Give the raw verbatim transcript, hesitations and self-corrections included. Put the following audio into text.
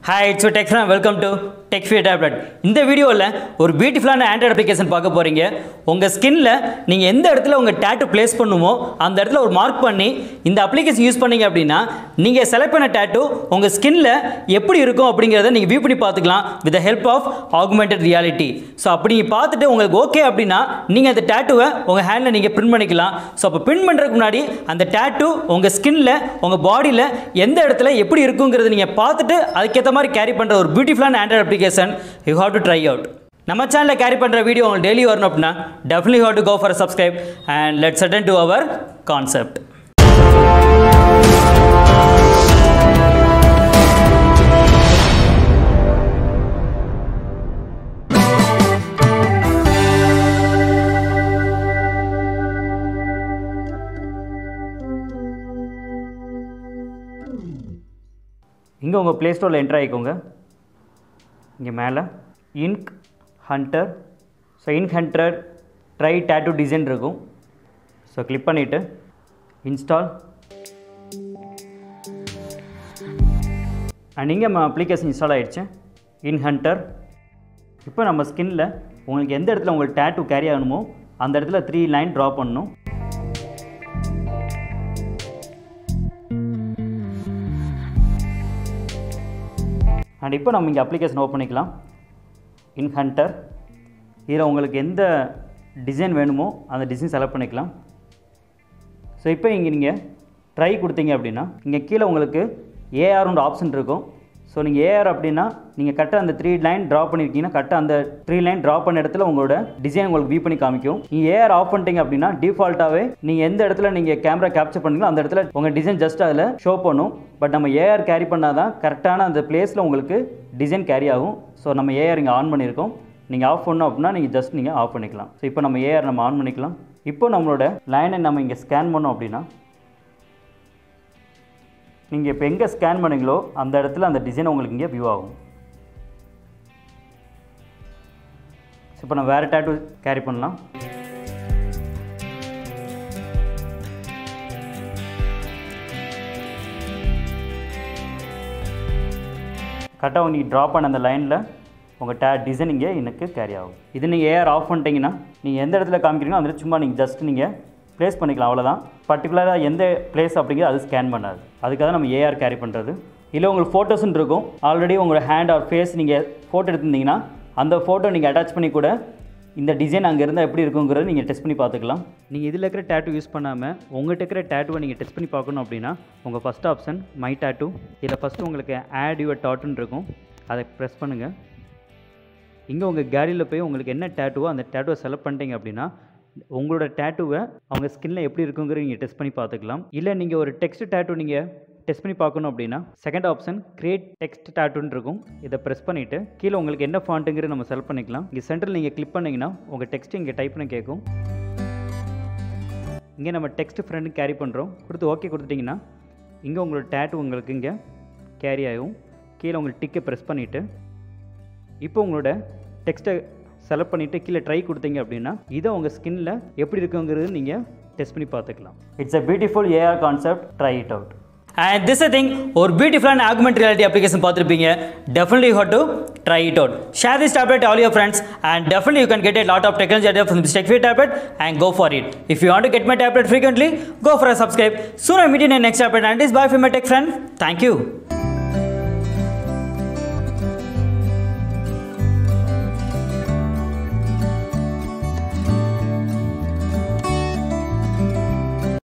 Hi, it's your tech friend. Welcome to Tech Fear Tablet. இந்த வீடியோல ஒரு பியூட்டிஃபுல்லான ஆண்ட்ராய்டு அப்ளிகேஷன் பார்க்க போறீங்க. உங்க ஸ்கின்ல நீங்க எந்த இடத்துல உங்க டாட்டூ பிளேஸ் பண்ணுமோ அந்த இடத்துல ஒரு மார்க் பண்ணி இந்த அப்ளிகேஷன் யூஸ் பண்ணீங்க அப்படினா நீங்க செலக்ட் பண்ண டாட்டூ உங்க ஸ்கின்ல எப்படி இருக்கும் அப்படிங்கறதை நீங்க வியூ பண்ணி பார்த்துக்கலாம் with the help of augmented reality. So அப்படி பார்த்துட்டு உங்களுக்கு ஓகே அப்படினா நீங்க அந்த டாட்டூவை உங்க ஹேண்ட்ல நீங்க பிரிண்ட் பண்ணிக்கலாம். சோ அப்ப பிரிண்ட் பண்றதுக்கு முன்னாடி அந்த டாட்டூ உங்க ஸ்கின்ல உங்க பாடியில எந்த இடத்துல எப்படி இருக்கும்ங்கறதை நீங்க பார்த்துட்டு அதுக்கு ஏத்த மாதிரி கேரி பண்ற ஒரு பியூட்டிஃபுல்லான Android application you have to try out. நம்ம சேனல்ல கேரி பண்ற வீடியோ உங்களுக்கு டெய்லி வரணும் அப்படினா definitely you have to go for a subscribe and let's attend to our concept. இங்க உங்க Play Storeல என்டர் ஆயிக்கோங்க. இங்க மேல InkHunter. So InkHunter try tattoo design இருக்கும். So click பண்ணிட்டு install. and இங்க நம்ம அப்ளிகேஷன் இன்ஸ்டால் ஆயிடுச்சு. InkHunter. இப்போ நம்ம ஸ்கின்ல உங்களுக்கு எந்த இடத்துல உங்களுக்கு டாட்டூ கேரி ஆகணுமோ அந்த இடத்துல three லைன் டிரா பண்ணனும். and இப்போ நம்ம இங்க அப்ளிகேஷன் ஓபன் பண்ணிக்கலாம். InkHunter இதில் உங்களுக்கு எந்த டிசைன் வேணுமோ அந்த டிசைன் செலக்ட் பண்ணிக்கலாம். ஸோ இப்போ இங்கே நீங்கள் ட்ரை கொடுத்தீங்க அப்படின்னா இங்கே கீழே உங்களுக்கு ஏஆர்ன்ற ஆப்ஷன் இருக்கும். ஸோ நீங்கள் ஏஆர் அப்படின்னா நீங்கள் கரெக்டாக அந்த த்ரீ லைன் ட்ரா பண்ணியிருக்கீங்கன்னா கரெக்டாக அந்த த்ரீ லைன் ட்ரா பண்ண இடத்துல உங்களோட டிசைன் உங்களுக்கு வியூ பண்ணி காமிக்கும். நீங்கள் ஏஆர் ஆஃப் பண்ணிட்டீங்க அப்படின்னா டிஃபால்ட்டாகவே நீங்கள் எந்த இடத்துல நீங்கள் கேமரா கேப்சர் பண்ணீங்களோ அந்த இடத்துல உங்கள் டிசைன் ஜஸ்ட் அதில் ஷோ பண்ணும். பட் நம்ம ஏஆர் கேரி பண்ணால் தான் கரெக்டான அந்த பிளேஸில் உங்களுக்கு டிசைன் கேரி ஆகும். ஸோ நம்ம ஏஆர் இங்கே ஆன் பண்ணியிருக்கோம். நீங்கள் ஆஃப் பண்ணோம் அப்படின்னா நீங்கள் ஜஸ்ட் நீங்கள் ஆஃப் பண்ணிக்கலாம். ஸோ இப்போ நம்ம ஏஆர் நம்ம ஆன் பண்ணிக்கலாம். இப்போ நம்மளோட லைனை நம்ம இங்கே ஸ்கேன் பண்ணோம் அப்படின்னா நீங்கள் இப்போ எங்கே ஸ்கேன் பண்ணீங்களோ அந்த இடத்துல அந்த டிசைன் உங்களுக்கு இங்கே வியூ ஆகும். ஸோ இப்போ நம்ம வேறு டாட்டூ கேரி பண்ணலாம். கரெக்டாக நீங்கள் ட்ரா பண்ண அந்த லைனில் உங்கள் டே டிசைன் இங்கே எனக்கு கேரி ஆகும். இது நீங்கள் ஏஆர் ஆஃப் பண்ணிட்டீங்கன்னா நீங்கள் எந்த இடத்துல காமிக்கிறீங்களோ அந்த சும்மா நீங்கள் ஜஸ்ட் நீங்கள் ப்ளேஸ் பண்ணிக்கலாம், அவ்வளோதான். பர்டிகுலராக எந்த பிளேஸ் அப்படிங்கிறது அது ஸ்கேன் பண்ணாது. அதுக்காக நம்ம ஏஆர் கேரி பண்ணுறது. இல்லை உங்களுக்கு ஃபோட்டோஸ்ன்னு இருக்கும். ஆல்ரெடி உங்களோட ஹேண்ட் ஆர் ஃபேஸ் நீங்கள் ஃபோட்டோ எடுத்திருந்தீங்கன்னா அந்த ஃபோட்டோ நீங்கள் அட்டாச் பண்ணி கூட இந்த டிசைன் அங்கே இருந்தால் எப்படி இருக்குங்கிறத நீங்கள் டெஸ்ட் பண்ணி பார்த்துக்கலாம். நீங்கள் இதில் இருக்கிற டேட்டூ யூஸ் பண்ணாமல் உங்கள்கிட்ட இருக்கிற டேட்டூவை நீங்கள் டெஸ்ட் பண்ணி பார்க்கணும் அப்படின்னா உங்கள் ஃபஸ்ட் ஆப்ஷன் மை டேட்டூ. இதில் ஃபஸ்ட்டு உங்களுக்கு ஆட் யுவர் டாட்டுன்னு இருக்கும். அதை ப்ரெஸ் பண்ணுங்கள். இங்கே உங்கள் கேலரியில் போய் உங்களுக்கு என்ன டேட்டூவோ அந்த டேட்டூவை செலக்ட் பண்ணிட்டீங்க அப்படின்னா உங்களோட டேட்டூவை அவங்க ஸ்கின்ல எப்படி இருக்குங்கிறத நீங்கள் டெஸ்ட் பண்ணி பார்த்துக்கலாம். இல்லை நீங்கள் ஒரு டெக்ஸ்ட் டேட்டூ நீங்கள் டெஸ்ட் பண்ணி பார்க்கணும் அப்படின்னா செகண்ட் ஆப்ஷன் கிரியேட் டெக்ஸ்ட் டேட்டூன்னு இருக்கும். இதை ப்ரெஸ் பண்ணிவிட்டு கீழே உங்களுக்கு என்ன ஃபாண்ட்டுங்கிறது நம்ம செலக்ட் பண்ணிக்கலாம். இங்கே சென்டரில் நீங்கள் கிளிக் பண்ணிங்கன்னா உங்கள் டெக்ஸ்ட் இங்கே டைப் பண்ண கேட்கும். இங்கே நம்ம டெக்ஸ்ட் ஃப்ரெண்டு கேரி பண்ணுறோம். கொடுத்து ஓகே கொடுத்துட்டிங்கன்னா இங்கே உங்களோட டேட்டூ உங்களுக்கு இங்கே கேரி ஆகும். கீழே உங்களுக்கு டிக்கை ப்ரெஸ் பண்ணிவிட்டு இப்போ உங்களோட டெக்ஸ்ட்டை செலக்ட் பண்ணிவிட்டு கீழே ட்ரை கொடுத்தீங்க அப்படின்னா இதை உங்கள் ஸ்கின்ல எப்படி இருக்குங்கிறது நீங்கள் டெஸ்ட் பண்ணி பார்த்துக்கலாம். It's a beautiful AR concept. Try it out. And this I think ஒரு பியூட்டிஃபுல்லான augmented reality application பார்த்துருப்பீங்க. Definitely you have to try it out. Share this tablet to all your friends and definitely you can get a lot of technology idea from this Tech Fear tablet and go for it. If you want to get my tablet frequently, go for a subscribe. Soon I meet you in the next tablet and this bye from my tech friend. Thank you.